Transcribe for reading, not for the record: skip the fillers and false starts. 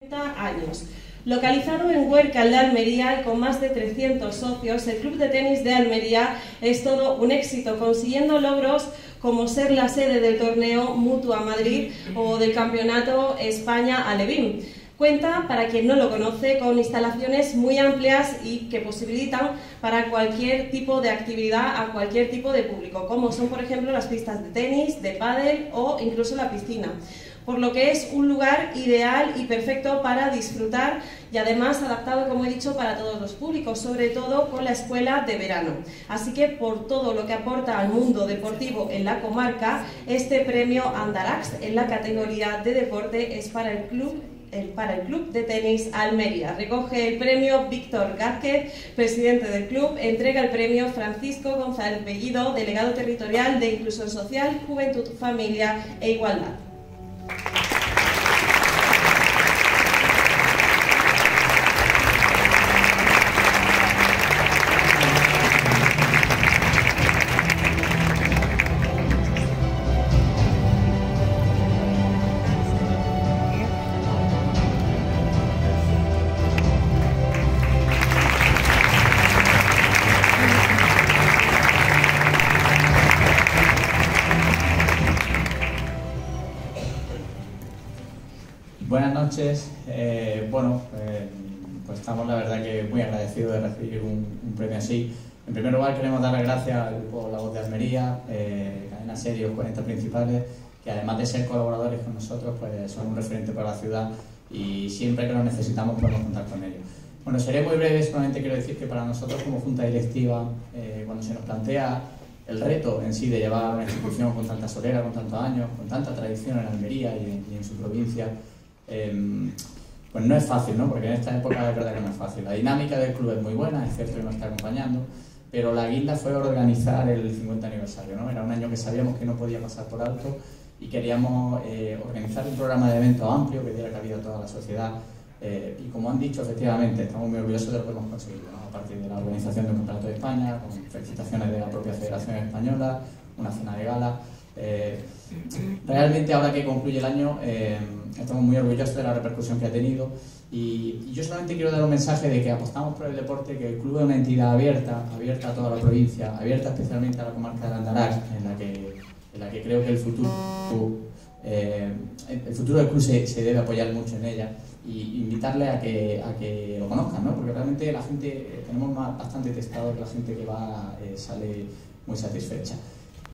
años. Localizado en Huércal de Almería y con más de 300 socios, el Club de Tenis de Almería es todo un éxito, consiguiendo logros como ser la sede del torneo Mutua Madrid o del Campeonato España Alevín. Cuenta, para quien no lo conoce, con instalaciones muy amplias y que posibilitan para cualquier tipo de actividad a cualquier tipo de público, como son, por ejemplo, las pistas de tenis, de pádel o incluso la piscina. Por lo que es un lugar ideal y perfecto para disfrutar y además adaptado, como he dicho, para todos los públicos, sobre todo con la escuela de verano. Así que por todo lo que aporta al mundo deportivo en la comarca, este premio Andarax en la categoría de deporte es para el Club de Tenis Almería. Recoge el premio Víctor Gázquez, presidente del club. Entrega el premio Francisco González Bellido, delegado territorial de Inclusión Social, Juventud, Familia e Igualdad. Buenas noches. Pues estamos, la verdad, que muy agradecidos de recibir un premio así. En primer lugar, queremos dar las gracias al grupo La Voz de Almería, Cadena Ser y los 40 Principales, que además de ser colaboradores con nosotros, pues son un referente para la ciudad y siempre que lo necesitamos podemos contar con ellos. Bueno, seré muy breve, solamente quiero decir que para nosotros como Junta Directiva, cuando se nos plantea el reto en sí de llevar una institución con tanta solera, con tantos años, con tanta tradición en Almería y en su provincia, pues no es fácil, ¿no? Porque en esta época es verdad que no es fácil. La dinámica del club es muy buena, es cierto que nos está acompañando, pero la guinda fue organizar el 50 aniversario, ¿no? Era un año que sabíamos que no podía pasar por alto y queríamos organizar un programa de eventos amplio que diera cabida a toda la sociedad. Y como han dicho, efectivamente, estamos muy orgullosos de lo que hemos conseguido, ¿no? A partir de la organización del Campeonato de España, con felicitaciones de la propia Federación Española, una cena de gala. Realmente, ahora que concluye el año, estamos muy orgullosos de la repercusión que ha tenido y yo solamente quiero dar un mensaje de que apostamos por el deporte, que el club es una entidad abierta a toda la provincia, abierta especialmente a la comarca de Andarax, en la que creo que el futuro del club se debe apoyar mucho en ella, y invitarle a que lo conozcan, ¿no? Porque realmente la gente, tenemos bastante testado que la gente que va sale muy satisfecha.